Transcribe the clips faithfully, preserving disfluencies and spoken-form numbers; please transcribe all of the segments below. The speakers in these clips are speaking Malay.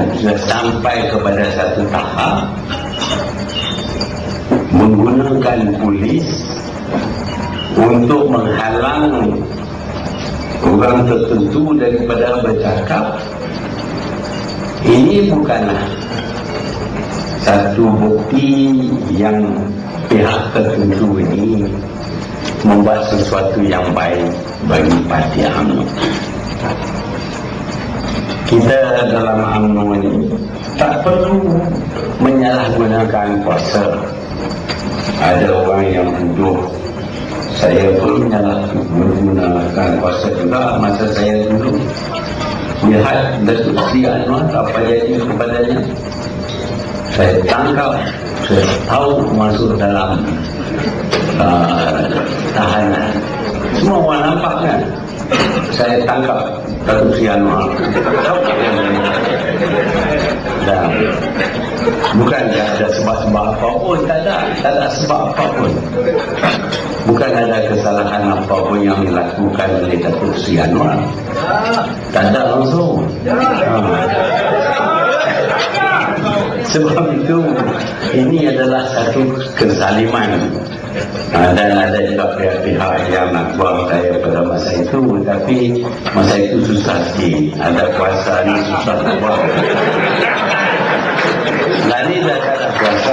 sudah sampai kepada satu tahap menggunakan polis untuk menghalang orang tertentu daripada bercakap, ini bukanlah satu bukti yang pihak tertentu ini membuat sesuatu yang baik bagi parti U M N O. Kita dalam U M N O ini tak perlu menyalahgunakan kuasa. Ada orang yang tuduh saya perlu menyalahgunakan kuasa juga. Masa saya dulu lihat Datuk Seri Anwar, apa jadi kepadanya, saya tangkap, saya tahu masuk dalam uh, tahanan. Semua orang nampak kan, saya tangkap Datuk Seri Anwar. Dan bukan ada sebab-sebab apa pun, tak ada, tak ada sebab apa pun. Bukan ada kesalahan apa pun yang dilakukan oleh Datuk Seri Anwar. Tak ada langsung. Ha. Sebab itu, ini adalah satu kezaliman. Ha, dan ada juga pihak-pihak yang nak buang saya pada masa itu, tapi masa itu susah sikit. Ada kuasa ni susah nak buang. Lari dah ada kuasa.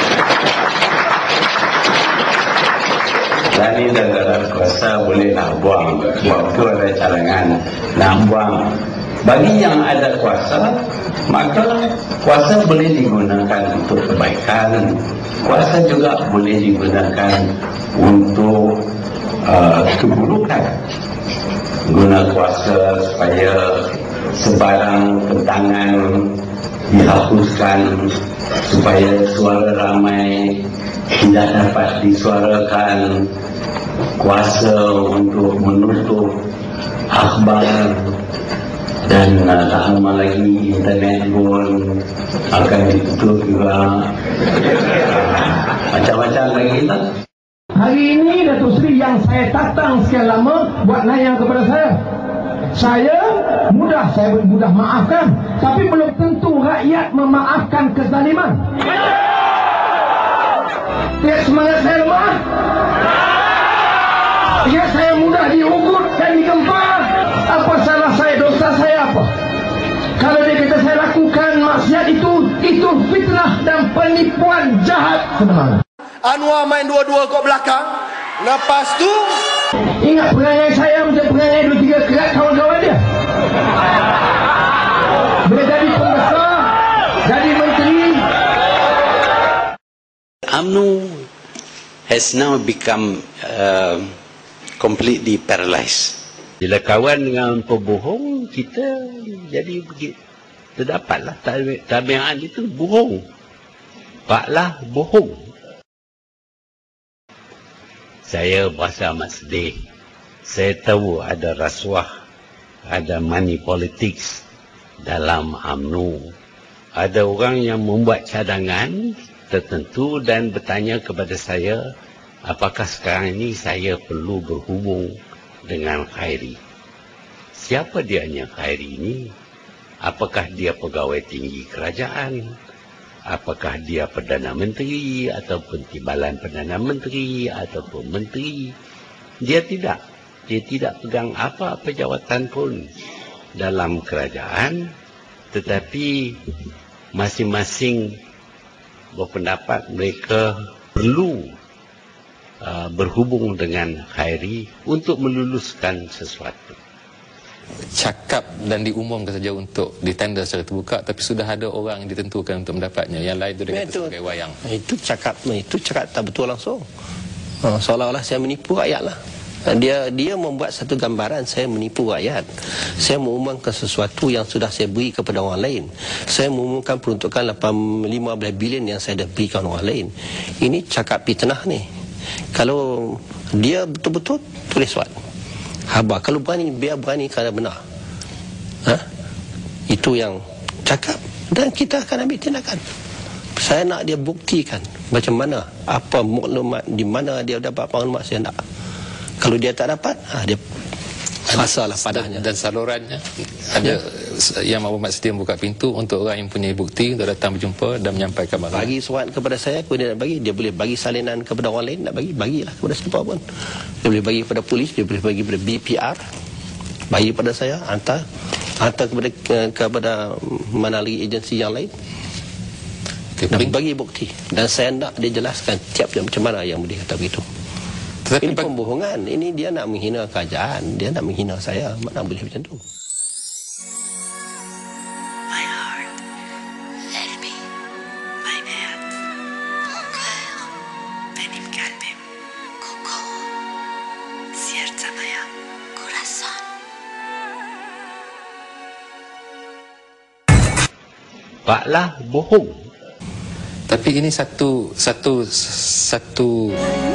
Lari dah ada kuasa, boleh nak buang. Waktu ada cadangan nak buang. Bagi yang ada kuasa, maka kuasa boleh digunakan untuk kebaikan. Kuasa juga boleh digunakan untuk uh, keburukan. Guna kuasa supaya sebarang tentangan dihapuskan, supaya suara ramai tidak dapat disuarakan. Kuasa untuk menutup akhbar, dan uh, tak lama lagi internet pun akan ditutup juga. Macam-macam lagi tak? Hari ini Datuk Seri yang saya tatang sekian lama buat nanya kepada saya. Saya mudah, saya mudah maafkan, tapi belum tentu rakyat memaafkan kezaliman. Tiap semangat saya lemah. Ya, saya mudah diugut dan digempar. Apa salah saya, dosa saya apa? Kalau dia kata saya lakukan maksiat itu, itu fitnah dan penipuan jahat sebenarnya. Anwar main dua-dua kat belakang. Lepas tu ingat perangai saya macam perangai dua tiga kerat kawan-kawan dia. Bila jadi pembesar, jadi menteri. U M N O has now become uh, completely paralyzed. Bila kawan dengan pembohong, kita jadi begitu. Terdapatlah tabiat itu bohong. Paklah bohong. Saya berasa amat sedih. Saya tahu ada rasuah, ada money politics dalam U M N O. Ada orang yang membuat cadangan tertentu dan bertanya kepada saya, apakah sekarang ini saya perlu berhubung dengan Khairi. Siapa dianya Khairi ini? Apakah dia pegawai tinggi kerajaan? Apakah dia Perdana Menteri ataupun Timbalan Perdana Menteri ataupun Menteri? Dia tidak. Dia tidak pegang apa-apa jawatan pun dalam kerajaan, tetapi masing-masing berpendapat mereka perlu uh, berhubung dengan Khairi untuk meluluskan sesuatu. Cakap dan diumumkan saja untuk ditender secara terbuka, tapi sudah ada orang yang ditentukan untuk mendapatnya. Yang lain itu dia kata sebagai wayang. Itu cakap, itu cakap tak betul langsung. Ha, seolah-olah saya menipu rakyat lah. Dia dia membuat satu gambaran saya menipu rakyat. Saya mengumumkan sesuatu yang sudah saya beri kepada orang lain. Saya mengumumkan peruntukan lima belas bilion yang saya dah berikan orang lain. Ini cakap fitnah ni. Kalau dia betul-betul tulis surat. Habar, kalau berani, biar berani kerana benar. Ha? Itu yang cakap. Dan kita akan ambil tindakan. Saya nak dia buktikan macam mana, apa maklumat, di mana dia dapat maklumat, saya nak. Kalau dia tak dapat, ha, dia pasalah padanya. Dan salurannya ada Yang Maklumat sedia membuka pintu untuk orang yang punya bukti untuk datang berjumpa dan menyampaikan maklumat. Bagi surat kepada saya, apa dia nak bagi? Dia boleh bagi salinan kepada orang lain, nak bagi, bagilah kepada siapa pun. Dia boleh bagi kepada polis, dia boleh bagi kepada B P R, bagi kepada saya, hantar hantar kepada kepada mana lagi agensi yang lain. Okay, bagi bukti. Dan saya nak dia jelaskan tiap jam macam mana yang boleh kata begitu. Tetapi ini pembohongan. Ini dia nak menghina kerajaan, dia nak menghina saya. Mana boleh macam tu? Paklah bohong. Tapi ini satu satu satu